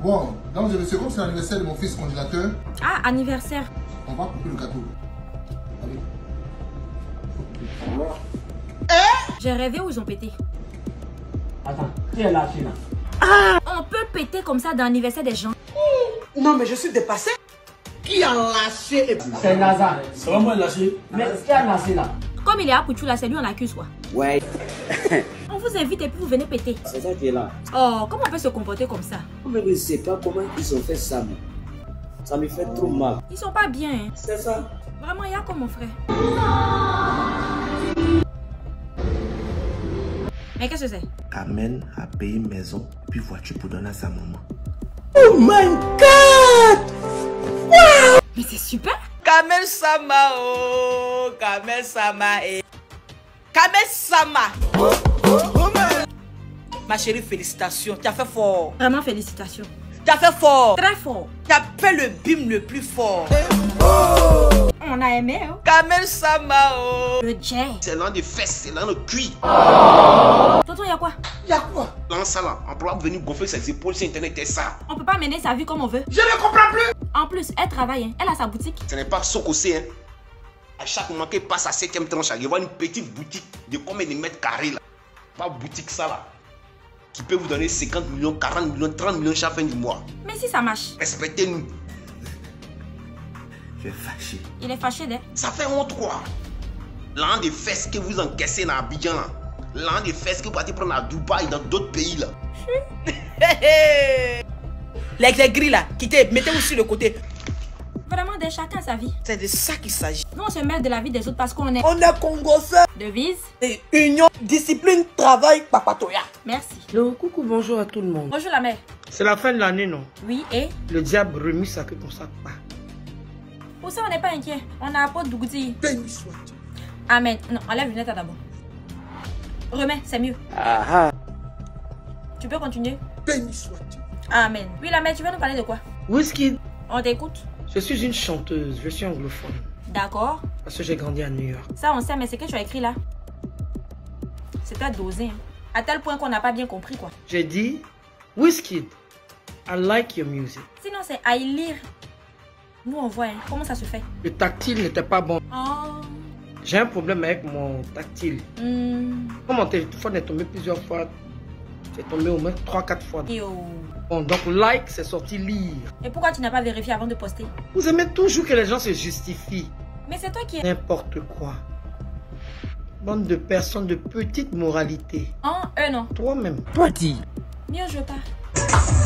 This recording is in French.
Bon, donc je me suis comme c'est l'anniversaire de mon fils congélateur. Ah, anniversaire. On va couper le gâteau. Allez. J'ai rêvé où ils ont pété. Attends, qui est lâché là? On peut péter comme ça dans l'anniversaire des gens. Non, mais je suis dépassé. Qui a lâché? C'est Nazar. Ça va moi lâcher? Mais qui a lâché là? Comme il est à Pouchou là, c'est lui on accuse quoi. Ouais, On vous invite et puis vous venez péter. c'est ça qui est là. Oh, comment on peut se comporter comme ça? Même je ne sais pas comment ils ont fait ça. Mais ça me fait trop mal. Ils sont pas bien. Hein. C'est ça. Vraiment, il y a comme mon frère. Mais qu'est-ce que c'est? Carmen a payé maison puis voiture pour donner à sa maman. Oh my God! Mais c'est super! Kamel Sama, oh, Kamel Sama, eh. Kamel Sama. Ma chérie, félicitations. Tu as fait fort. Vraiment, félicitations. Tu as fait fort. Très fort. Tu as fait le bim le plus fort. On a aimé, hein? Kamel Sama, oh. Le jet. C'est l'un des fesses, c'est l'un de cuit. Tonton, il y a quoi? Y'a quoi? Dans ça là, on pourra venir gonfler ses épaules sur internet et ça. On peut pas mener sa vie comme on veut. Je ne comprends plus. En plus, elle travaille, hein. Elle a sa boutique. Ce n'est pas Sokosé, hein. À chaque moment qu'elle passe à 7ème tranche, il y a une petite boutique de combien de mètres carrés là. Pas boutique ça là. Qui peut vous donner 50 millions, 40 millions, 30 millions chaque fin du mois. Mais si ça marche. Respectez-nous. Je suis fâché. Il est fâché d'elle. Ça fait honte quoi? L'an des fesses que vous encaissez dans Abidjan là. L'an des fesses que vous partez prendre à Dubaï dans d'autres pays là. Les gris là, quittez, mettez-vous sur le côté. Vraiment, de chacun sa vie. C'est de ça qu'il s'agit. Nous, on se mêle de la vie des autres parce qu'on est... On est Congolais. Devise. Et union, discipline, travail, papatoya. Merci. Donc, coucou, bonjour à tout le monde. Bonjour la mère. C'est la fin de l'année, non? Oui, et? Le diable remue ça que ton sac pas. Pour ça, on n'est pas inquiet. On a un pot d'Ougouti. Béni soit Dieu. Amen. Non, enlève lunette d'abord. Remets, c'est mieux. Tu peux continuer? Béni soit Dieu. Amen. Oui, la mère, tu vas nous parler de quoi? Whisky, On t'écoute. je suis une chanteuse, je suis anglophone. D'accord. Parce que j'ai grandi à New York. Ça, on sait, mais c'est que tu as écrit là. C'est à doser. Hein. À tel point qu'on n'a pas bien compris, quoi. J'ai dit, Whisky, I like your music. Sinon, c'est à y lire. Nous, on voit. Hein. Comment ça se fait? Le tactile n'était pas bon. Oh. J'ai un problème avec mon tactile. Comme mon téléphone est tombé plusieurs fois, c'est tombé au moins 3-4 fois. Yo. Bon, donc like, c'est sorti lire. Et pourquoi tu n'as pas vérifié avant de poster? Vous aimez toujours que les gens se justifient. Mais c'est toi qui es... N'importe quoi. Bande de personnes de petite moralité. Oh, eux non. Toi-même. Mieux je pars.